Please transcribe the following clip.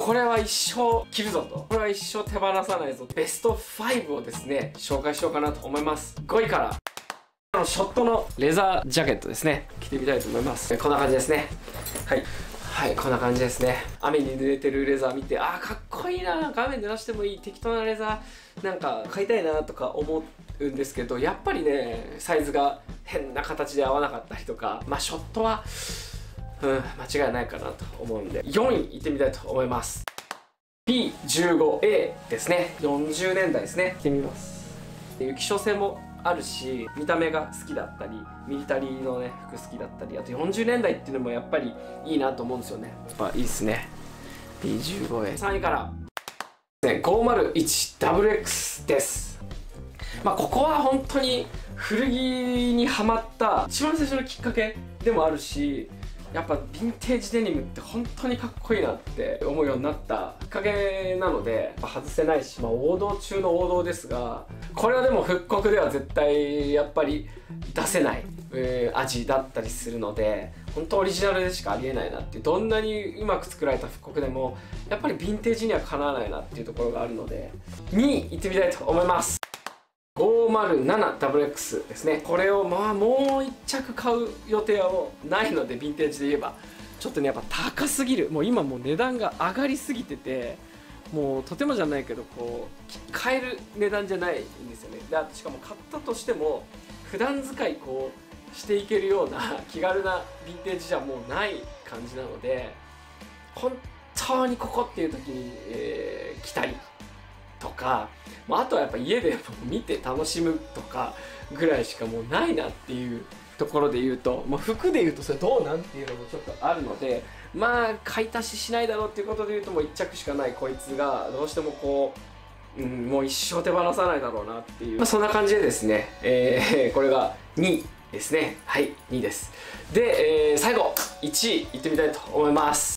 これは一生着るぞと、これは一生手放さないぞ、ベスト5をですね紹介しようかなと思います。5位からショットのレザージャケットですね、着てみたいと思います。こんな感じですね。はい、こんな感じですね。雨に濡れてるレザー見て、あーかっこいいな、画面で出してもいい適当なレザーなんか買いたいなとか思うんですけど、やっぱりねサイズが変な形で合わなかったりとか、まあショットは間違いないかなと思うんで、4位いってみたいと思います。 P15A ですね。40年代ですね。着てみます。雪商戦もあるし、見た目が好きだったり、ミリタリーのね服好きだったり、あと40年代っていうのもやっぱりいいなと思うんですよね。やっぱいいっすね。 P15A。 3位から501WX です。まあここは本当に古着にハマった一番最初のきっかけでもあるし、やっぱヴィンテージデニムって本当にかっこいいなって思うようになったきっかけなので、外せないし、まあ王道中の王道ですが、これはでも復刻では絶対やっぱり出せない、味だったりするので、本当オリジナルでしかありえないなっていう、どんなにうまく作られた復刻でもやっぱりヴィンテージにはかなわないなっていうところがあるので、2位いってみたいと思います。507WX ですね。これをまあもう1着買う予定はもうないので、ヴィンテージで言えばちょっとねやっぱ高すぎる、もう今もう値段が上がりすぎてて、もうとてもじゃないけどこう買える値段じゃないんですよね。でしかも買ったとしても普段使いこうしていけるような気軽なヴィンテージじゃもうない感じなので、本当にここっていう時に、着たりとか、あとはやっぱ家で見て楽しむとかぐらいしかもうないなっていうところで言うと、服で言うとそれどうなんっていうのもちょっとあるので、まあ買い足ししないだろうっていうことで言うと、もう1着しかないこいつがどうしてもこう、もう一生手放さないだろうなっていう、そんな感じでですね、これが2位ですね。はい、2位です。で、最後1位いってみたいと思います。